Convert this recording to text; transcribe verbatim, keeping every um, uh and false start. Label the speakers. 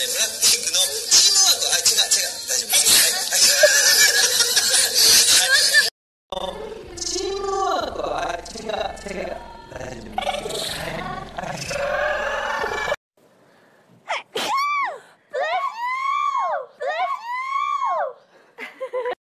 Speaker 1: ブラックピンクのチームワークは、はい、違う違う大丈夫です。はい、はい、チームワークは、はい、違う違う大丈夫です。